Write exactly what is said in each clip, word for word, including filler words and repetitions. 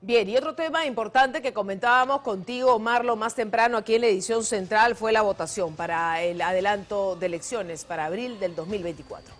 Bien, y otro tema importante que comentábamos contigo, Marlo, más temprano aquí en la edición central fue la votación para el adelanto de elecciones para abril del dos mil veinticuatro.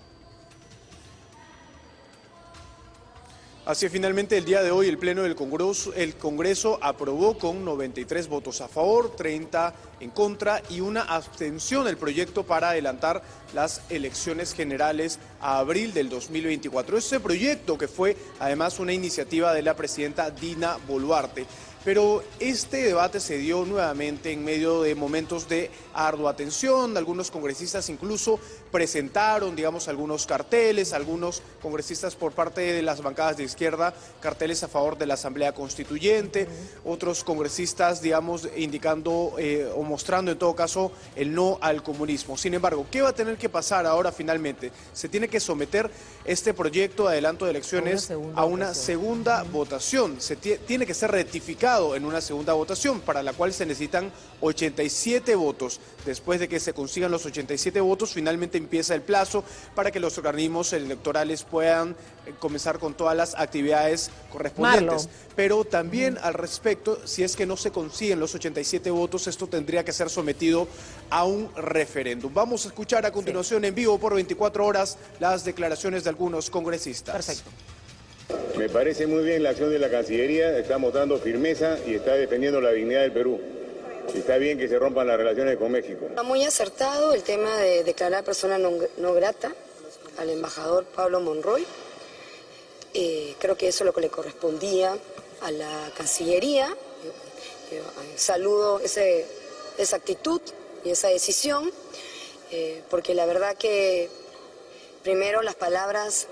Así es, finalmente el día de hoy el Pleno del Congreso, el Congreso aprobó con noventa y tres votos a favor, treinta en contra y una abstención el proyecto para adelantar las elecciones generales a abril del dos mil veinticuatro. Ese proyecto que fue además una iniciativa de la presidenta Dina Boluarte. Pero este debate se dio nuevamente en medio de momentos de ardua tensión. Algunos congresistas incluso presentaron, digamos, algunos carteles, algunos congresistas por parte de las bancadas de izquierda, carteles a favor de la Asamblea Constituyente, otros congresistas, digamos, indicando eh, o mostrando en todo caso el no al comunismo. Sin embargo, ¿qué va a tener que pasar ahora finalmente? Se tiene que someter este proyecto de adelanto de elecciones a una, a una segunda votación. Se tiene que ser rectificado en una segunda votación, para la cual se necesitan ochenta y siete votos. Después de que se consigan los ochenta y siete votos, finalmente empieza el plazo para que los organismos electorales puedan comenzar con todas las actividades correspondientes. Marlo. Pero también al respecto, si es que no se consiguen los ochenta y siete votos, esto tendría que ser sometido a un referéndum. Vamos a escuchar a continuación, sí, en vivo por veinticuatro horas las declaraciones de algunos congresistas. Perfecto. Me parece muy bien la acción de la Cancillería, está mostrando firmeza y está defendiendo la dignidad del Perú. Y está bien que se rompan las relaciones con México. Está muy acertado el tema de declarar persona no, no grata al embajador Pablo Monroy. Eh, creo que eso es lo que le correspondía a la Cancillería. Eh, eh, saludo ese, esa actitud y esa decisión, eh, porque la verdad que primero las palabras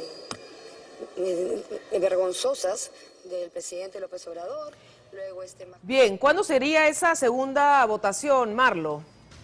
Eh, vergonzosas del presidente López Obrador, luego este... Bien, ¿cuándo sería esa segunda votación, Marlo?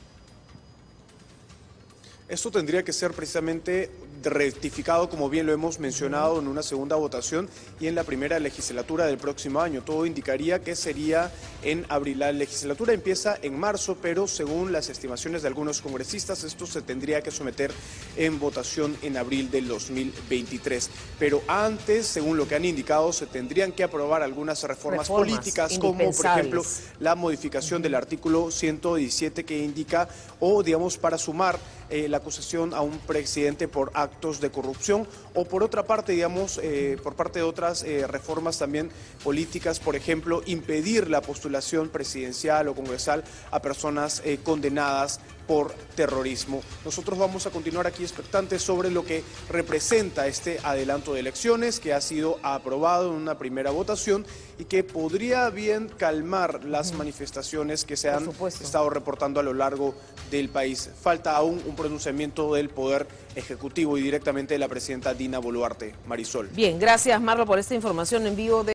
Esto tendría que ser precisamente rectificado, como bien lo hemos mencionado, en una segunda votación y en la primera legislatura del próximo año. Todo indicaría que sería en abril. La legislatura empieza en marzo, pero según las estimaciones de algunos congresistas, esto se tendría que someter en votación en abril del dos mil veintitrés. Pero antes, según lo que han indicado, se tendrían que aprobar algunas reformas, reformas políticas, como por ejemplo la modificación del artículo ciento diecisiete que indica, o digamos, para sumar eh, la acusación a un presidente por actos actos de corrupción, o por otra parte, digamos, eh, por parte de otras eh, reformas también políticas, por ejemplo, impedir la postulación presidencial o congresal a personas eh, condenadas por terrorismo. Nosotros vamos a continuar aquí expectantes sobre lo que representa este adelanto de elecciones que ha sido aprobado en una primera votación y que podría bien calmar las manifestaciones que se han estado reportando a lo largo del país. Falta aún un pronunciamiento del Poder Ejecutivo y directamente de la presidenta Dina Boluarte. Marisol. Bien, gracias, Marlo, por esta información en vivo de